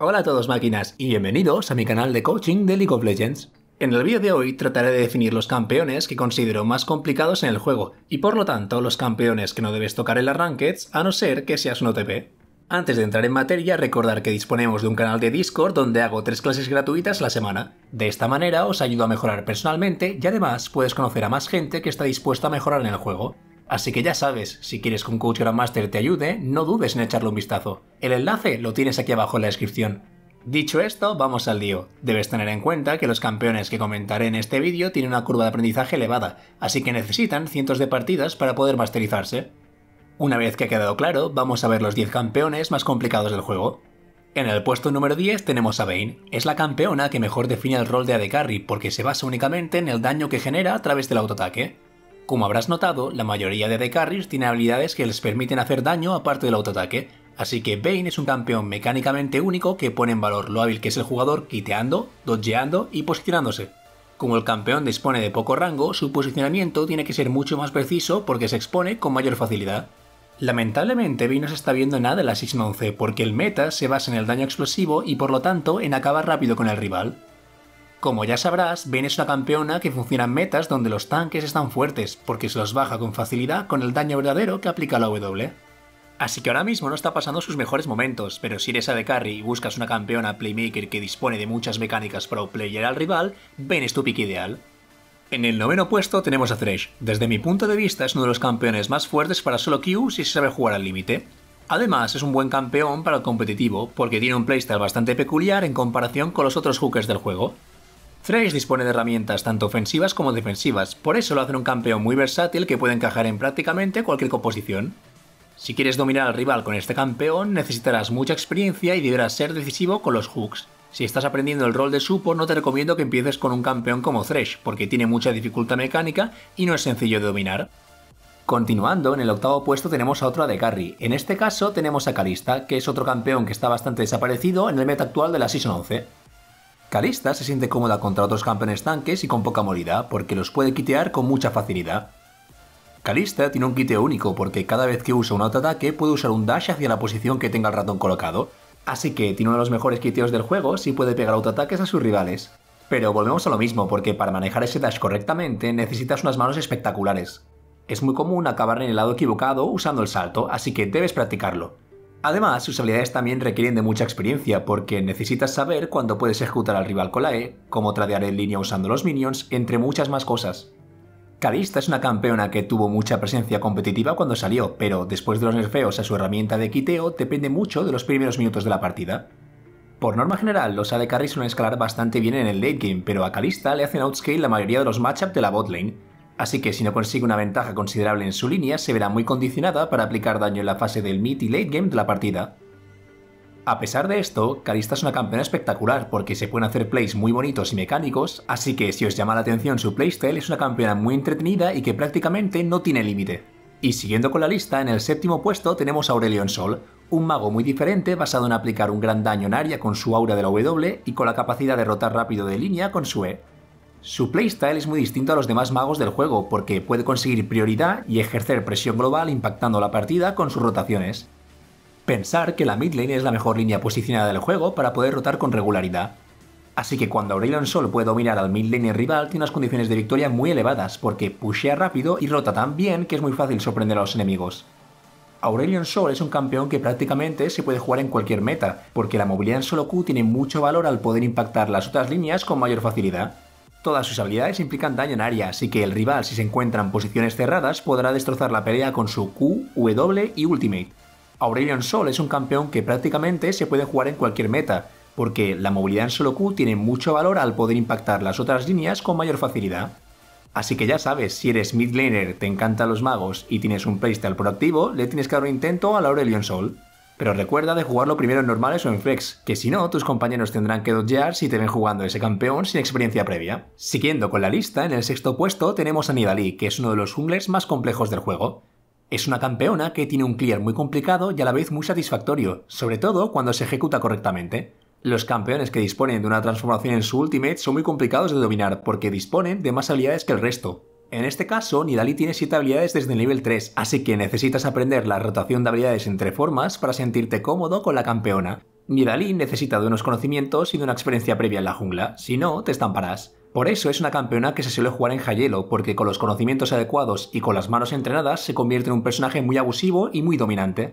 Hola a todos máquinas y bienvenidos a mi canal de coaching de League of Legends. En el vídeo de hoy trataré de definir los campeones que considero más complicados en el juego y por lo tanto los campeones que no debes tocar en las Rankeds a no ser que seas un OTP. Antes de entrar en materia, recordar que disponemos de un canal de Discord donde hago 3 clases gratuitas a la semana. De esta manera os ayudo a mejorar personalmente y además puedes conocer a más gente que está dispuesta a mejorar en el juego. Así que ya sabes, si quieres que un coach Grandmaster te ayude, no dudes en echarle un vistazo. El enlace lo tienes aquí abajo en la descripción. Dicho esto, vamos al lío. Debes tener en cuenta que los campeones que comentaré en este vídeo tienen una curva de aprendizaje elevada, así que necesitan cientos de partidas para poder masterizarse. Una vez que ha quedado claro, vamos a ver los 10 campeones más complicados del juego. En el puesto número 10 tenemos a Vayne. Es la campeona que mejor define el rol de AD Carry porque se basa únicamente en el daño que genera a través del autoataque. Como habrás notado, la mayoría de AD Carries tiene habilidades que les permiten hacer daño aparte del autoataque, así que Vayne es un campeón mecánicamente único que pone en valor lo hábil que es el jugador quiteando, dodgeando y posicionándose. Como el campeón dispone de poco rango, su posicionamiento tiene que ser mucho más preciso porque se expone con mayor facilidad. Lamentablemente Vayne no se está viendo nada en la Season 11 porque el meta se basa en el daño explosivo y por lo tanto en acabar rápido con el rival. Como ya sabrás, Vayne es una campeona que funciona en metas donde los tanques están fuertes, porque se los baja con facilidad con el daño verdadero que aplica la W. Así que ahora mismo no está pasando sus mejores momentos, pero si eres AD Carry y buscas una campeona playmaker que dispone de muchas mecánicas pro player al rival, Vayne es tu pick ideal. En el noveno puesto tenemos a Thresh. Desde mi punto de vista es uno de los campeones más fuertes para solo queue si se sabe jugar al límite. Además es un buen campeón para el competitivo, porque tiene un playstyle bastante peculiar en comparación con los otros hookers del juego. Thresh dispone de herramientas tanto ofensivas como defensivas, por eso lo hace un campeón muy versátil que puede encajar en prácticamente cualquier composición. Si quieres dominar al rival con este campeón, necesitarás mucha experiencia y deberás ser decisivo con los hooks. Si estás aprendiendo el rol de support, no te recomiendo que empieces con un campeón como Thresh, porque tiene mucha dificultad mecánica y no es sencillo de dominar. Continuando, en el octavo puesto tenemos a otro AD Carry. En este caso tenemos a Kalista, que es otro campeón que está bastante desaparecido en el meta actual de la Season 11. Kalista se siente cómoda contra otros campeones tanques y con poca movilidad, porque los puede quitear con mucha facilidad. Kalista tiene un quiteo único porque cada vez que usa un autoataque puede usar un dash hacia la posición que tenga el ratón colocado, así que tiene uno de los mejores quiteos del juego si puede pegar autoataques a sus rivales. Pero volvemos a lo mismo porque para manejar ese dash correctamente necesitas unas manos espectaculares. Es muy común acabar en el lado equivocado usando el salto, así que debes practicarlo. Además, sus habilidades también requieren de mucha experiencia porque necesitas saber cuándo puedes ejecutar al rival con la E, cómo tradear en línea usando los minions, entre muchas más cosas. Kalista es una campeona que tuvo mucha presencia competitiva cuando salió, pero después de los nerfeos a su herramienta de quiteo depende mucho de los primeros minutos de la partida. Por norma general, los AD Carry suelen escalar bastante bien en el late game, pero a Kalista le hacen outscale la mayoría de los matchups de la botlane. Así que si no consigue una ventaja considerable en su línea, se verá muy condicionada para aplicar daño en la fase del mid y late game de la partida. A pesar de esto, Kalista es una campeona espectacular porque se pueden hacer plays muy bonitos y mecánicos, así que si os llama la atención su playstyle es una campeona muy entretenida y que prácticamente no tiene límite. Y siguiendo con la lista, en el séptimo puesto tenemos a Aurelion Sol, un mago muy diferente basado en aplicar un gran daño en área con su aura de la W y con la capacidad de rotar rápido de línea con su E. Su playstyle es muy distinto a los demás magos del juego porque puede conseguir prioridad y ejercer presión global impactando la partida con sus rotaciones. Pensar que la mid lane es la mejor línea posicionada del juego para poder rotar con regularidad. Así que cuando Aurelion Sol puede dominar al mid lane rival tiene unas condiciones de victoria muy elevadas porque pushea rápido y rota tan bien que es muy fácil sorprender a los enemigos. Aurelion Sol es un campeón que prácticamente se puede jugar en cualquier meta, porque la movilidad en solo Q tiene mucho valor al poder impactar las otras líneas con mayor facilidad. Todas sus habilidades implican daño en área, así que el rival si se encuentra en posiciones cerradas podrá destrozar la pelea con su Q, W y Ultimate. Aurelion Sol es un campeón que prácticamente se puede jugar en cualquier meta, porque la movilidad en solo Q tiene mucho valor al poder impactar las otras líneas con mayor facilidad. Así que ya sabes, si eres mid laner, te encantan los magos y tienes un playstyle proactivo, le tienes que dar un intento al Aurelion Sol. Pero recuerda de jugarlo primero en normales o en flex, que si no, tus compañeros tendrán que dodgear si te ven jugando ese campeón sin experiencia previa. Siguiendo con la lista, en el sexto puesto tenemos a Nidalee, que es uno de los junglers más complejos del juego. Es una campeona que tiene un clear muy complicado y a la vez muy satisfactorio, sobre todo cuando se ejecuta correctamente. Los campeones que disponen de una transformación en su ultimate son muy complicados de dominar porque disponen de más habilidades que el resto. En este caso, Nidalee tiene 7 habilidades desde el nivel 3, así que necesitas aprender la rotación de habilidades entre formas para sentirte cómodo con la campeona. Nidalee necesita de unos conocimientos y de una experiencia previa en la jungla, si no, te estamparás. Por eso es una campeona que se suele jugar en high elo, porque con los conocimientos adecuados y con las manos entrenadas se convierte en un personaje muy abusivo y muy dominante.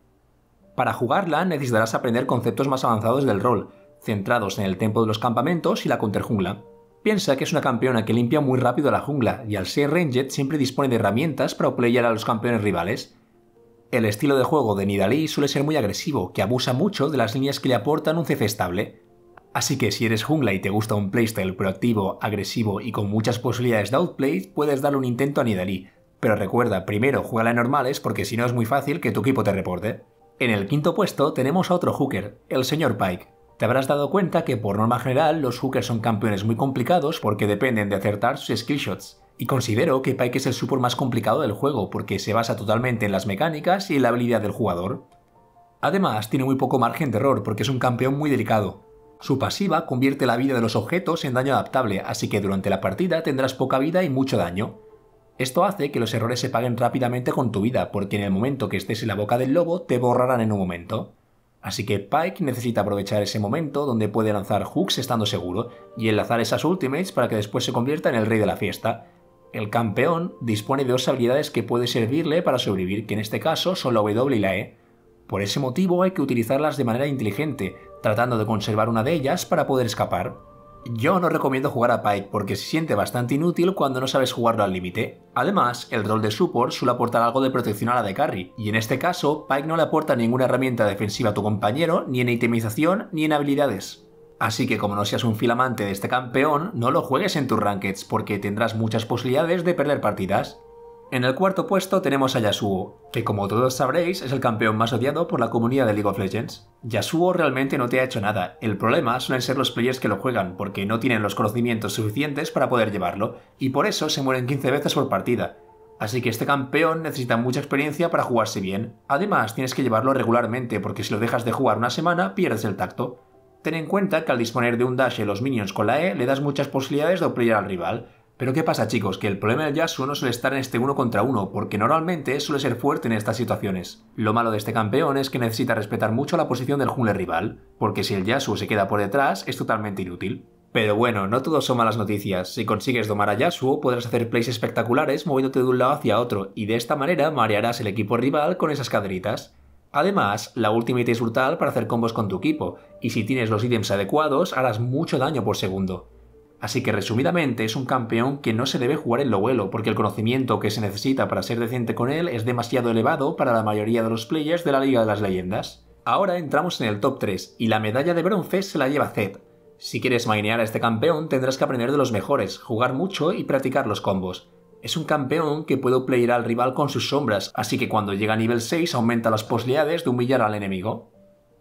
Para jugarla necesitarás aprender conceptos más avanzados del rol, centrados en el tempo de los campamentos y la counterjungla. Piensa que es una campeona que limpia muy rápido la jungla y al ser ranged siempre dispone de herramientas para playar a los campeones rivales. El estilo de juego de Nidalee suele ser muy agresivo, que abusa mucho de las líneas que le aportan un CC estable. Así que si eres jungla y te gusta un playstyle proactivo, agresivo y con muchas posibilidades de outplay, puedes darle un intento a Nidalee. Pero recuerda, primero juégala en normales porque si no es muy fácil que tu equipo te reporte. En el quinto puesto tenemos a otro hooker, el señor Pyke. Te habrás dado cuenta que por norma general los hookers son campeones muy complicados porque dependen de acertar sus skillshots. Y considero que Pyke es el support más complicado del juego porque se basa totalmente en las mecánicas y en la habilidad del jugador. Además, tiene muy poco margen de error porque es un campeón muy delicado. Su pasiva convierte la vida de los objetos en daño adaptable, así que durante la partida tendrás poca vida y mucho daño. Esto hace que los errores se paguen rápidamente con tu vida, porque en el momento que estés en la boca del lobo te borrarán en un momento. Así que Pyke necesita aprovechar ese momento donde puede lanzar hooks estando seguro, y enlazar esas ultimates para que después se convierta en el rey de la fiesta. El campeón dispone de dos habilidades que puede servirle para sobrevivir, que en este caso son la W y la E. Por ese motivo hay que utilizarlas de manera inteligente, tratando de conservar una de ellas para poder escapar. Yo no recomiendo jugar a Pyke porque se siente bastante inútil cuando no sabes jugarlo al límite. Además, el rol de support suele aportar algo de protección a la de carry, y en este caso, Pyke no le aporta ninguna herramienta defensiva a tu compañero, ni en itemización, ni en habilidades. Así que como no seas un fiel amante de este campeón, no lo juegues en tus rankeds porque tendrás muchas posibilidades de perder partidas. En el cuarto puesto tenemos a Yasuo, que como todos sabréis es el campeón más odiado por la comunidad de League of Legends. Yasuo realmente no te ha hecho nada, el problema suelen ser los players que lo juegan porque no tienen los conocimientos suficientes para poder llevarlo, y por eso se mueren 15 veces por partida. Así que este campeón necesita mucha experiencia para jugarse bien. Además tienes que llevarlo regularmente porque si lo dejas de jugar una semana pierdes el tacto. Ten en cuenta que al disponer de un dash en los minions con la E le das muchas posibilidades de outplayar al rival. Pero ¿qué pasa, chicos? Que el problema del Yasuo no suele estar en este 1 contra 1, porque normalmente suele ser fuerte en estas situaciones. Lo malo de este campeón es que necesita respetar mucho la posición del jungler rival, porque si el Yasuo se queda por detrás es totalmente inútil. Pero bueno, no todo son malas noticias. Si consigues domar a Yasuo podrás hacer plays espectaculares moviéndote de un lado hacia otro, y de esta manera marearás el equipo rival con esas caderitas. Además, la ultimate es brutal para hacer combos con tu equipo, y si tienes los ítems adecuados harás mucho daño por segundo. Así que resumidamente es un campeón que no se debe jugar en low elo porque el conocimiento que se necesita para ser decente con él es demasiado elevado para la mayoría de los players de la Liga de las Leyendas. Ahora entramos en el top 3 y la medalla de bronce se la lleva Zed. Si quieres mainear a este campeón tendrás que aprender de los mejores, jugar mucho y practicar los combos. Es un campeón que puede playar al rival con sus sombras, así que cuando llega a nivel 6 aumenta las posibilidades de humillar al enemigo.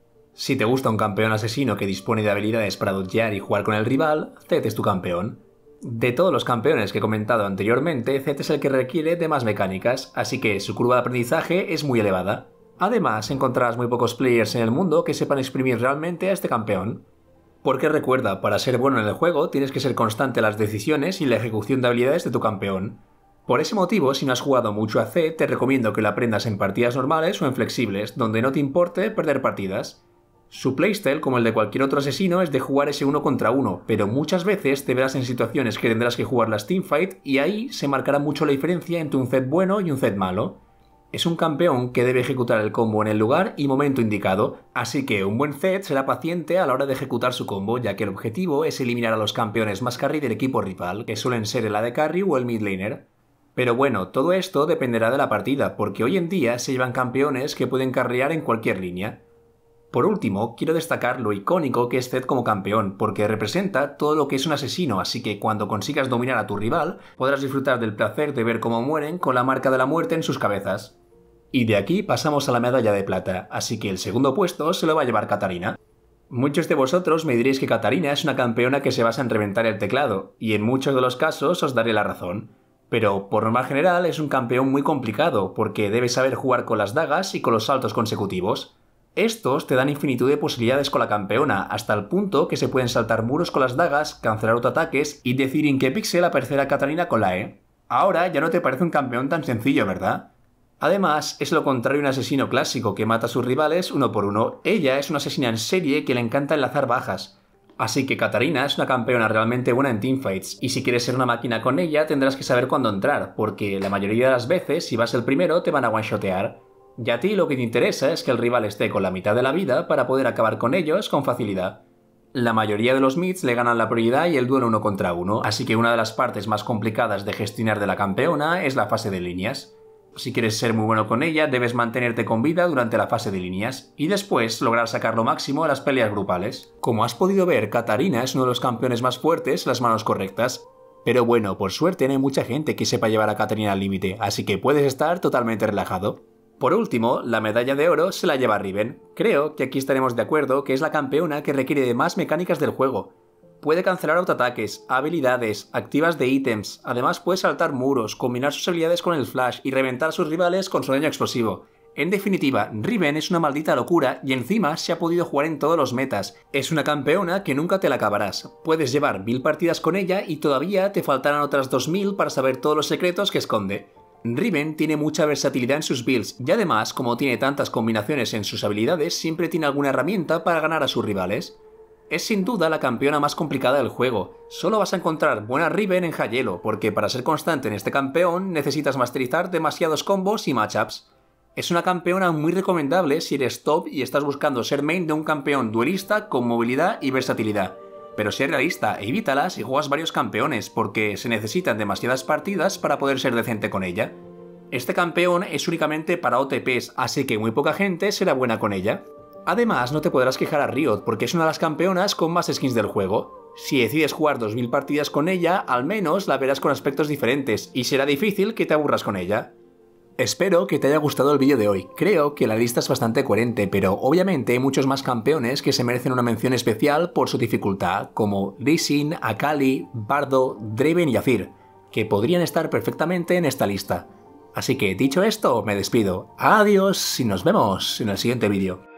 Si te gusta un campeón asesino que dispone de habilidades para dodgear y jugar con el rival, Zed es tu campeón. De todos los campeones que he comentado anteriormente, Zed es el que requiere de más mecánicas, así que su curva de aprendizaje es muy elevada. Además, encontrarás muy pocos players en el mundo que sepan exprimir realmente a este campeón. Porque recuerda, para ser bueno en el juego tienes que ser constante en las decisiones y la ejecución de habilidades de tu campeón. Por ese motivo, si no has jugado mucho a Zed, te recomiendo que lo aprendas en partidas normales o en flexibles, donde no te importe perder partidas. Su playstyle, como el de cualquier otro asesino, es de jugar ese 1 contra 1, pero muchas veces te verás en situaciones que tendrás que jugar las teamfight y ahí se marcará mucho la diferencia entre un Zed bueno y un Zed malo. Es un campeón que debe ejecutar el combo en el lugar y momento indicado, así que un buen Zed será paciente a la hora de ejecutar su combo, ya que el objetivo es eliminar a los campeones más carry del equipo rival, que suelen ser el AD Carry o el mid laner. Pero bueno, todo esto dependerá de la partida, porque hoy en día se llevan campeones que pueden carrear en cualquier línea. Por último, quiero destacar lo icónico que es Zed como campeón, porque representa todo lo que es un asesino, así que cuando consigas dominar a tu rival, podrás disfrutar del placer de ver cómo mueren con la marca de la muerte en sus cabezas. Y de aquí pasamos a la medalla de plata, así que el segundo puesto se lo va a llevar Katarina. Muchos de vosotros me diréis que Katarina es una campeona que se basa en reventar el teclado, y en muchos de los casos os daré la razón. Pero por norma general es un campeón muy complicado, porque debe saber jugar con las dagas y con los saltos consecutivos. Estos te dan infinitud de posibilidades con la campeona, hasta el punto que se pueden saltar muros con las dagas, cancelar autoataques y decir en qué píxel aparecerá Katarina con la E. Ahora ya no te parece un campeón tan sencillo, ¿verdad? Además, es lo contrario a un asesino clásico que mata a sus rivales uno por uno. Ella es una asesina en serie que le encanta enlazar bajas. Así que Katarina es una campeona realmente buena en teamfights, y si quieres ser una máquina con ella tendrás que saber cuándo entrar, porque la mayoría de las veces si vas el primero te van a one-shotear. Y a ti lo que te interesa es que el rival esté con la mitad de la vida para poder acabar con ellos con facilidad. La mayoría de los mids le ganan la prioridad y el duelo uno contra uno, así que una de las partes más complicadas de gestionar de la campeona es la fase de líneas. Si quieres ser muy bueno con ella, debes mantenerte con vida durante la fase de líneas, y después lograr sacar lo máximo a las peleas grupales. Como has podido ver, Katarina es uno de los campeones más fuertes en las manos correctas. Pero bueno, por suerte no hay mucha gente que sepa llevar a Katarina al límite, así que puedes estar totalmente relajado. Por último, la medalla de oro se la lleva Riven. Creo que aquí estaremos de acuerdo que es la campeona que requiere de más mecánicas del juego. Puede cancelar autoataques, habilidades, activas de ítems, además puede saltar muros, combinar sus habilidades con el flash y reventar a sus rivales con su daño explosivo. En definitiva, Riven es una maldita locura y encima se ha podido jugar en todos los metas. Es una campeona que nunca te la acabarás. Puedes llevar 1000 partidas con ella y todavía te faltarán otras 2000 para saber todos los secretos que esconde. Riven tiene mucha versatilidad en sus builds y además, como tiene tantas combinaciones en sus habilidades, siempre tiene alguna herramienta para ganar a sus rivales. Es sin duda la campeona más complicada del juego. Solo vas a encontrar buena Riven en High Elo, porque para ser constante en este campeón necesitas masterizar demasiados combos y matchups. Es una campeona muy recomendable si eres top y estás buscando ser main de un campeón duelista con movilidad y versatilidad. Pero sé realista, evítala si juegas varios campeones, porque se necesitan demasiadas partidas para poder ser decente con ella. Este campeón es únicamente para OTPs, así que muy poca gente será buena con ella. Además, no te podrás quejar a Riot, porque es una de las campeonas con más skins del juego. Si decides jugar 2000 partidas con ella, al menos la verás con aspectos diferentes, y será difícil que te aburras con ella. Espero que te haya gustado el vídeo de hoy. Creo que la lista es bastante coherente, pero obviamente hay muchos más campeones que se merecen una mención especial por su dificultad, como Lee Sin, Akali, Bardo, Draven y Azir, que podrían estar perfectamente en esta lista. Así que dicho esto, me despido. Adiós y nos vemos en el siguiente vídeo.